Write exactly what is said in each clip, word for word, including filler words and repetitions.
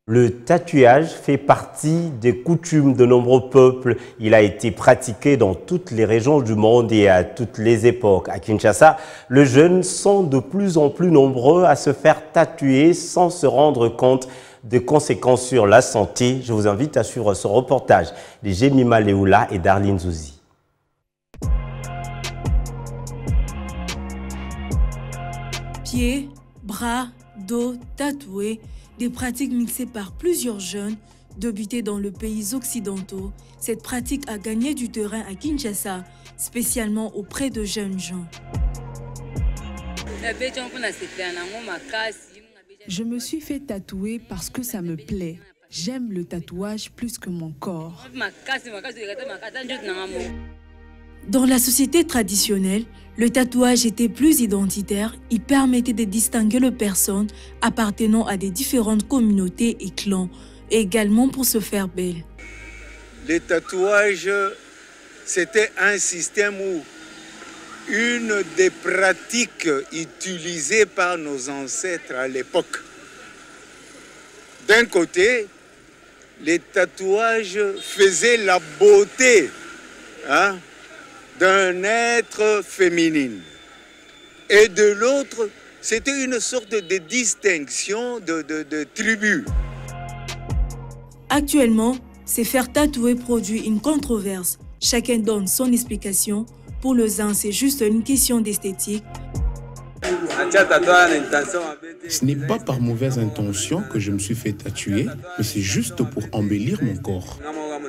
Le tatouage fait partie des coutumes de nombreux peuples. Il a été pratiqué dans toutes les régions du monde et à toutes les époques. À Kinshasa, les jeunes sont de plus en plus nombreux à se faire tatouer sans se rendre compte des conséquences sur la santé. Je vous invite à suivre ce reportage de Jemima Leoula et Darlene Zouzi. Pieds, bras, dos tatoués, des pratiques mixées par plusieurs jeunes, débutées dans les pays occidentaux. Cette pratique a gagné du terrain à Kinshasa, spécialement auprès de jeunes gens. Je me suis fait tatouer parce que ça me plaît. J'aime le tatouage plus que mon corps. Dans la société traditionnelle, le tatouage était plus identitaire. Il permettait de distinguer les personnes appartenant à des différentes communautés et clans, et également pour se faire belle. Les tatouages, c'était un système où une des pratiques utilisées par nos ancêtres à l'époque. D'un côté, les tatouages faisaient la beauté, hein, d'un être féminin. Et de l'autre, c'était une sorte de distinction de, de, de tribu. Actuellement, se faire tatouer produit une controverse. Chacun donne son explication. Pour les uns, c'est juste une question d'esthétique. Ce n'est pas par mauvaise intention que je me suis fait tatouer, mais c'est juste pour embellir mon corps.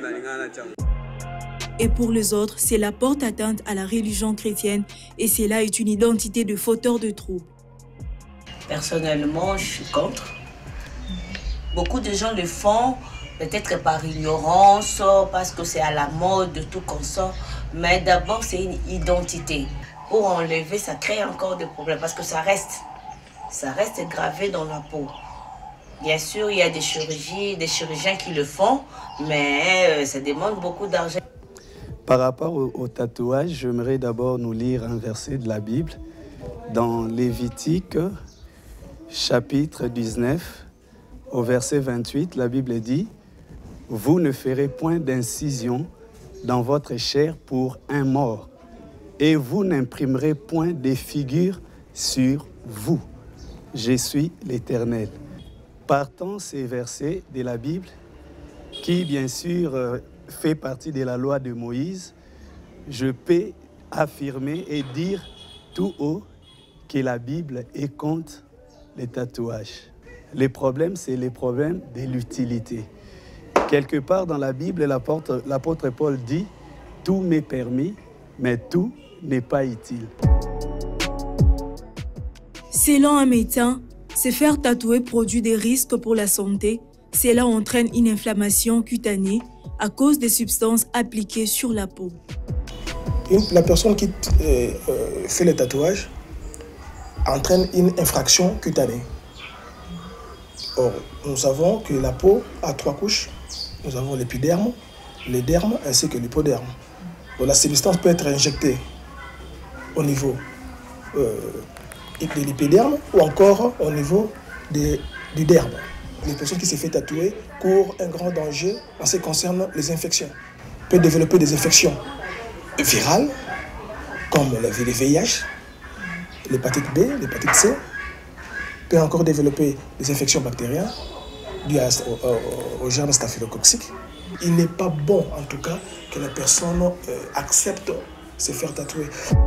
Et pour les autres, c'est la porte atteinte à la religion chrétienne et cela est une identité de fauteur de troubles. Personnellement, je suis contre. Beaucoup de gens le font, peut-être par ignorance, parce que c'est à la mode, de tout comme ça. Mais d'abord, c'est une identité. Pour enlever, ça crée encore des problèmes parce que ça reste, ça reste gravé dans la peau. Bien sûr, il y a des chirurgies, des chirurgiens qui le font, mais ça demande beaucoup d'argent. Par rapport au, au tatouage, j'aimerais d'abord nous lire un verset de la Bible. Dans Lévitique, chapitre dix-neuf, au verset vingt-huit, la Bible dit « Vous ne ferez point d'incision dans votre chair pour un mort, et vous n'imprimerez point des figures sur vous. Je suis l'Éternel. » Partant ces versets de la Bible, qui bien sûr euh, fait partie de la loi de Moïse, je peux affirmer et dire tout haut que la Bible est contre les tatouages. Le problème, c'est le problème de l'utilité. Quelque part dans la Bible, l'apôtre Paul dit « Tout m'est permis, mais tout n'est pas utile. » Selon un médecin, se faire tatouer produit des risques pour la santé. Cela entraîne une inflammation cutanée à cause des substances appliquées sur la peau. Une, la personne qui euh, fait le tatouage entraîne une infraction cutanée. Or, nous savons que la peau a trois couches. Nous avons l'épiderme, le derme ainsi que l'hypoderme. Donc, la substance peut être injectée au niveau euh, de l'épiderme ou encore au niveau de, du derme. Les personnes qui se font tatouer courent un grand danger en ce qui concerne les infections. Peut développer des infections virales, comme le V I H, l'hépatite B, l'hépatite C. Peut encore développer des infections bactériennes dues au, au, au germe staphylococcique. Il n'est pas bon, en tout cas, que la personne euh, accepte de se faire tatouer.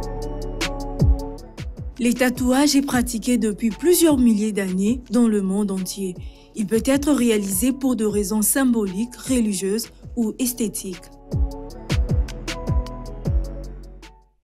Le tatouage est pratiqué depuis plusieurs milliers d'années dans le monde entier. Il peut être réalisé pour des raisons symboliques, religieuses ou esthétiques.